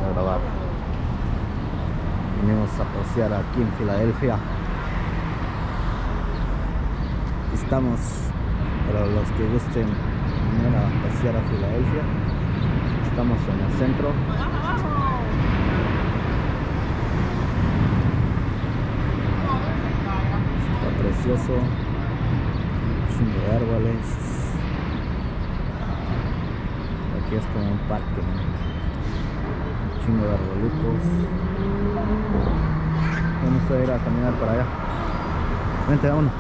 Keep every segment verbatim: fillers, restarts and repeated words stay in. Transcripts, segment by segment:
a grabar. Venimos a pasear aquí en Filadelfia. Estamos para los que gusten venir a pasear a Filadelfia. Estamos en el centro. Está precioso. Un chingo de árboles. Aquí es como un parque, ¿no? Un chingo de arbolitos. Vamos a ir a caminar para allá. Vente, vámonos.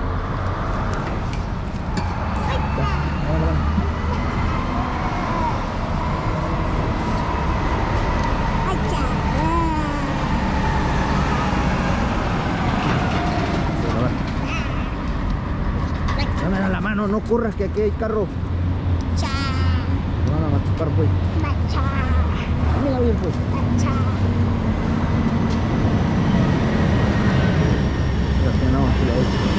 Dame la mano, no corras que aquí hay carro. No van a machucar, pues. Dámela bien, pues. Ya tenemos aquí la otra.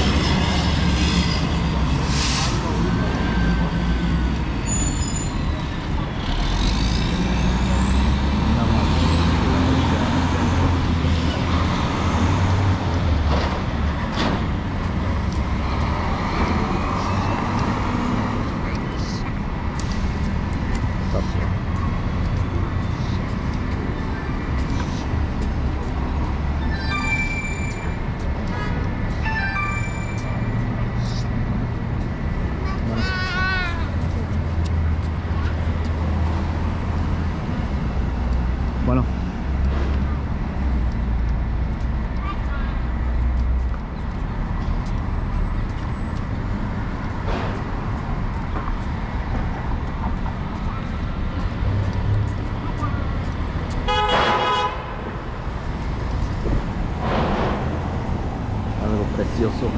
Bueno, algo precioso.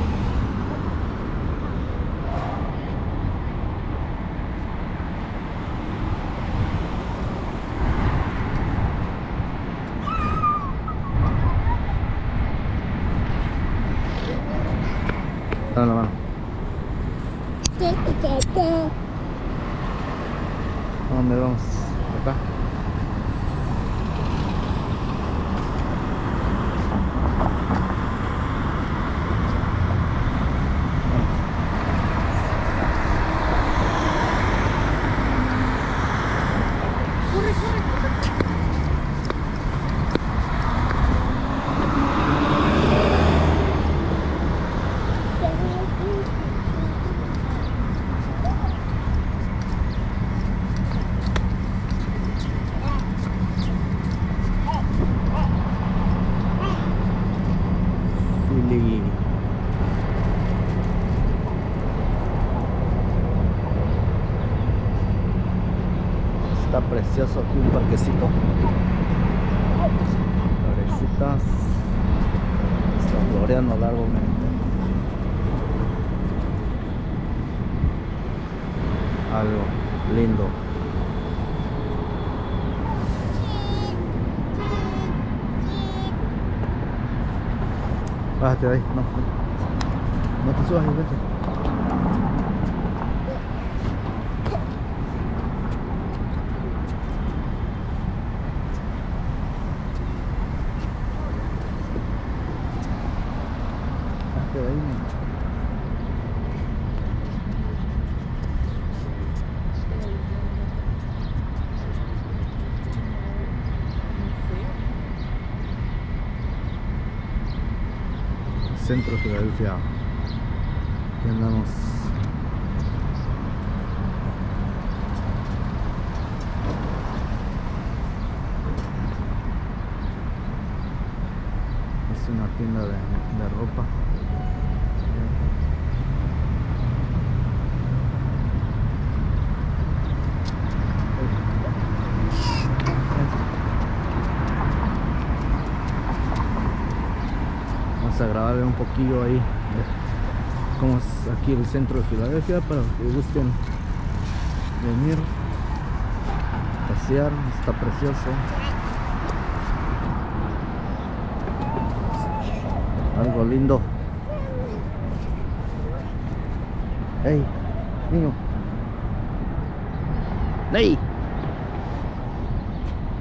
Dame la mano. ¿A dónde vamos? Acá. Corre, corre, corre. Está precioso aquí un parquecito. Florecitas. Está floreando largamente. Algo lindo. Bájate de ahí, no, no, no te subas, vete. Bájate de ahí, man. Centro de Filadelfia. Aquí andamos. Es una tienda de, de ropa. Vamos a grabarle un poquillo ahí como es aquí el centro de Filadelfia para que gusten venir a pasear. Está precioso, algo lindo. Hey, niño. Hey.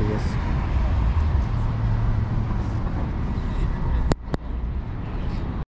y eso.